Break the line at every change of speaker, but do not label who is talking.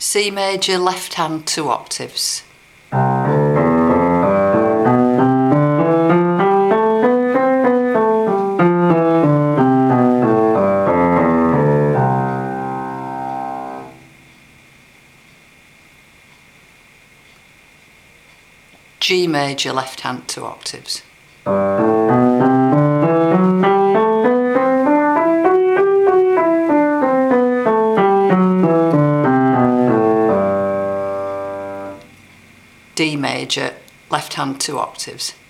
C major, left hand 2 octaves. G major, left hand 2 octaves. D major, left hand 2 octaves.